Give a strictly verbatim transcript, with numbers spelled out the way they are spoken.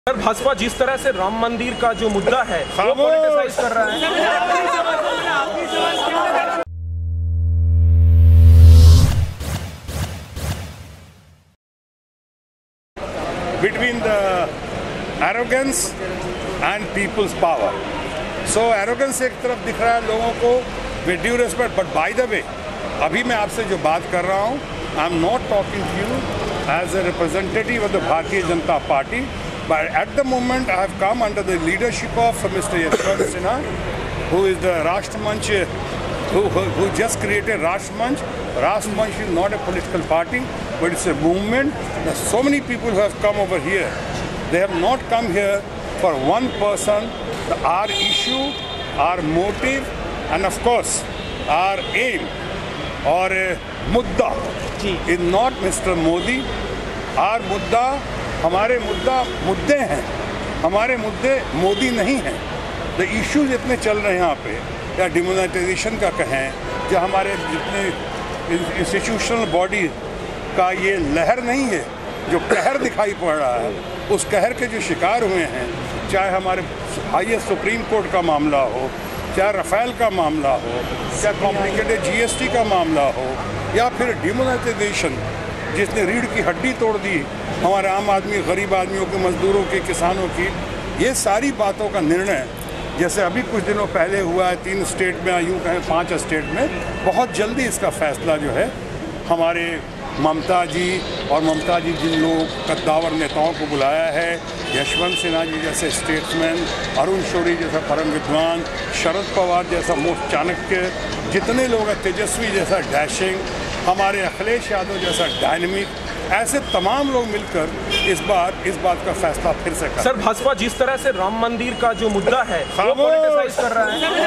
Sir, Bhajpa जिस तरह से राम मंदिर का जो मुद्दा है वो पॉलिटिसाइज कर रहा है। Between the arrogance and people's power. So arrogance एक तरफ दिख रहा है लोगों को with due respect, but by the way, अभी मैं आपसे जो बात कर रहा हूँ, I'm not talking to you as a representative of the Bharatiya Janata Party, but at the moment I have come under the leadership of Mister Yashwant Sinha, who is the Rashtramanch, who, who, who just created Rashtramanch. Rashtramanch is not a political party, but it's a movement. There are so many people who have come over here. They have not come here for one person. The, our issue, our motive, and of course, our aim or a mudda is not Mister Modi. Our mudda, हमारे मुद्दा मुद्दे हैं, हमारे मुद्दे मोदी नहीं हैं। The issues इतने चल रहे हैं यहाँ पे, या डिमोनेटाइजेशन का कहें, या हमारे जितने इंस्टीट्यूशनल बॉडी का ये लहर नहीं है जो कहर दिखाई पड़ रहा है, उस कहर के जो शिकार हुए हैं, चाहे हमारे हाईएस्ट सुप्रीम कोर्ट का मामला हो, चाहे रफेल का मामला हो, चाहे कॉम्प्लिकेटेड जीएसटी का मामला हो, या फिर डिमोनेटाइजेशन जिसने रीढ़ की हड्डी तोड़ दी हमारे आम आदमी, गरीब आदमियों के, मजदूरों के, किसानों की, ये सारी बातों का निर्णय जैसे अभी कुछ दिनों पहले हुआ है तीन स्टेट में, यूँ कहें पांच स्टेट में, बहुत जल्दी इसका फैसला जो है हमारे ममता जी और ममता जी जिन लोग कद्दावर नेताओं को बुलाया है, यशवंत सिन्हा जी जैसे स्टेट्समैन, अरुण शौरी जैसा परम विद्वान, शरद पवार जैसा मोस्ट चाणक्य, जितने लोग हैं, तेजस्वी जैसा डैशिंग, हमारे अखिलेश यादव जैसा डायनेमिक, ऐसे तमाम लोग मिलकर इस बार इस बात का फैसला फिर से कर। सर, भाजपा जिस तरह से राम मंदिर का जो मुद्दा है वो पॉलिटिसाइज कर रहा है।